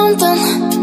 something.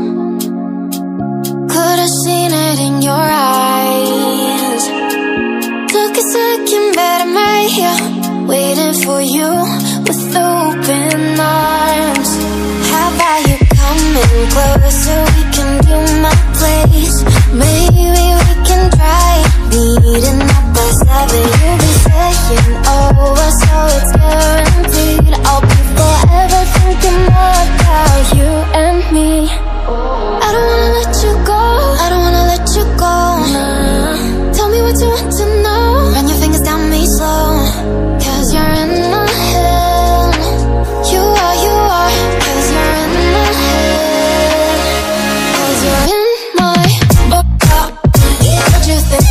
Could've seen it in your eyes. Took a second, but I'm right here, waiting for you with open arms. How about you coming closer? We can do my place. Maybe we can try meeting up by 7. You'll be saying over, so it's guaranteed. I'll be forever thinking more about you and me. I don't wanna let you go, I don't wanna let you go. Tell me what you want to know. Run your fingers down me slow, 'cause you're in my head. You are, 'cause you're in my head. 'Cause you're in my what you think?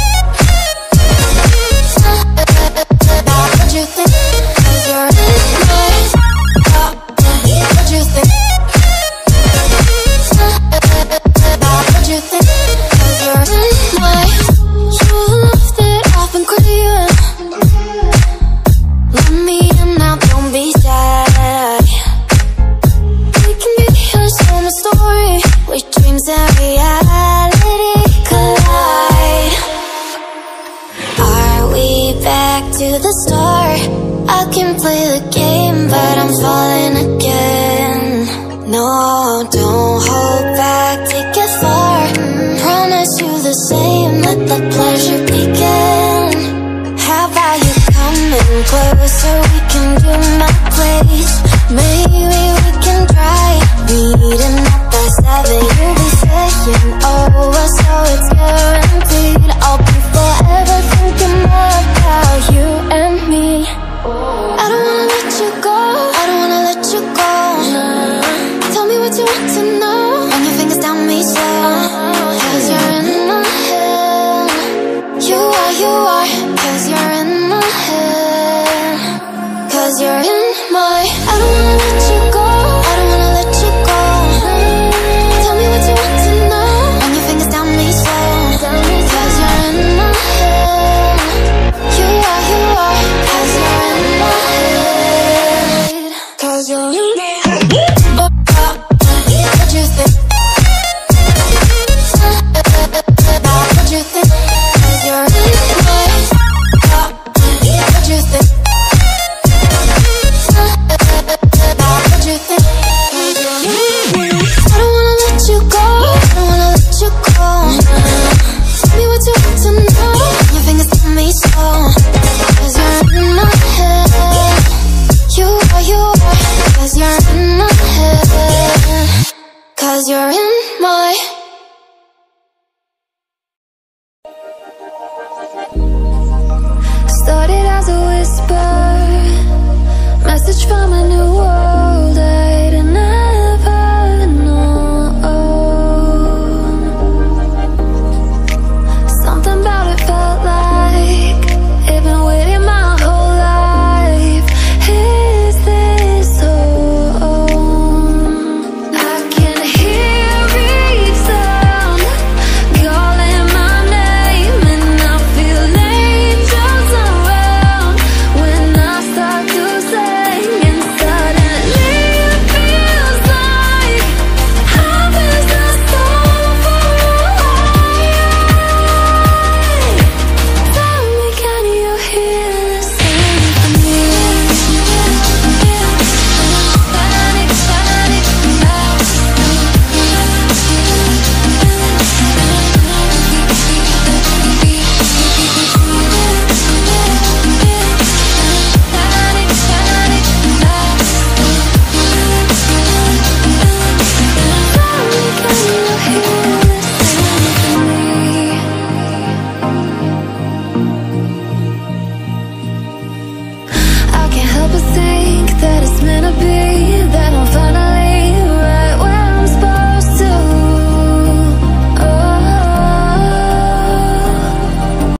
What you think? 'Cause you're in my what you think? What you think? 'Cause you're in my you left it off and clear. Let me in now, don't be shy. We can be a summer story where dreams and reality collide. Are we back to the start? I can play the game, but I'm falling again. No, don't hold back, take it far. Promise you the same, let the pleasure begin. How about you coming closer? We can do my place. Maybe we can try meeting up by 7. You'll be saying over, so it's guaranteed. I'll be forever thinking more about you and me. I don't wanna let you go, I don't wanna let you go. Tell me what you want to know. Run your fingers down me slow, 'cause you're in my head. You are, 'cause you're in my head. 'Cause you're in my I don't wanna let you go, I don't wanna let you go. Tell me what you want to know. Run your fingers down me slow, 'cause you're in my head. You are, 'cause you're in my head. 'Cause you're in my head. What you think? What you think? 'Cause you're in my what you think? What you think? 'Cause you're in my I don't wanna let you go, I don't wanna let you go. Tell me what you want to know. Your fingers tell me so, 'cause you're in my head. You are, 'cause you're in my head. 'Cause you're in my